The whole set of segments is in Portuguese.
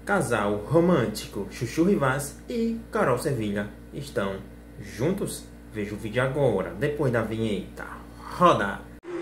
casal romântico Chuchu Rivaz e Carol Sevilha estão juntos? Veja o vídeo agora, depois da vinheta. Roda!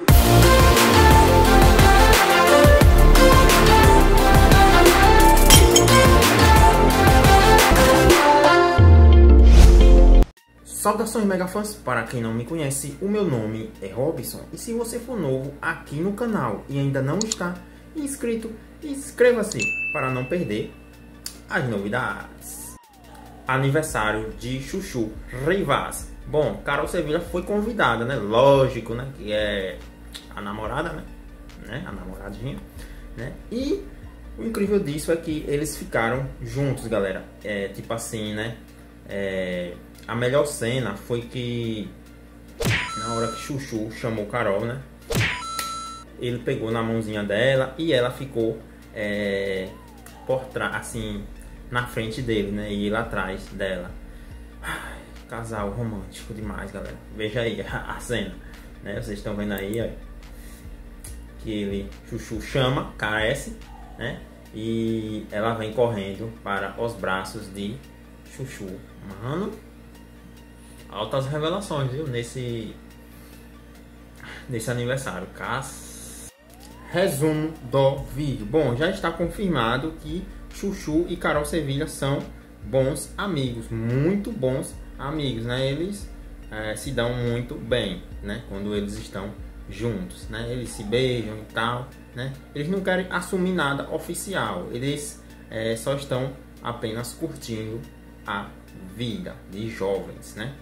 Saudações mega fãs, para quem não me conhece, o meu nome é Robson e se você for novo aqui no canal e ainda não está inscrito, inscreva-se para não perder as novidades. Aniversário de Chuchu Rivaz. Bom, Carol Sevilha foi convidada, né? Lógico, né? Que é a namorada, né? A namoradinha, né? E o incrível disso é que eles ficaram juntos, galera. Tipo assim, né? A melhor cena foi que na hora que Chuchu chamou Carol, né? Ele pegou na mãozinha dela e ela ficou por trás, assim, na frente dele, né? E ele atrás dela. Ai, casal romântico demais, galera. Veja aí a cena, né? Vocês estão vendo aí, ó, que ele, Chuchu chama, carece, né? E ela vem correndo para os braços de Chuchu. Mano, altas revelações, viu? Nesse aniversário. Resumo do vídeo. Bom, já está confirmado que Chuchu e Carol Sevilha são bons amigos, muito bons amigos, né? Eles se dão muito bem, né? Quando eles estão juntos, né? Eles se beijam e tal, né? Eles não querem assumir nada oficial, eles só estão apenas curtindo a vida de jovens, né?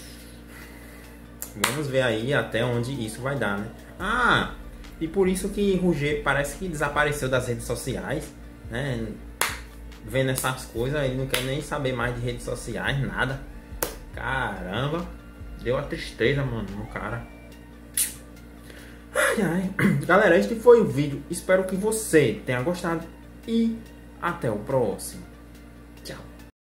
Vamos ver aí até onde isso vai dar, né? Ah, e por isso que Roger parece que desapareceu das redes sociais, né? Vendo essas coisas, ele não quer nem saber mais de redes sociais, nada. Caramba, deu a tristeza, mano, no cara. Ai, ai. Galera, este foi o vídeo. Espero que você tenha gostado e até o próximo.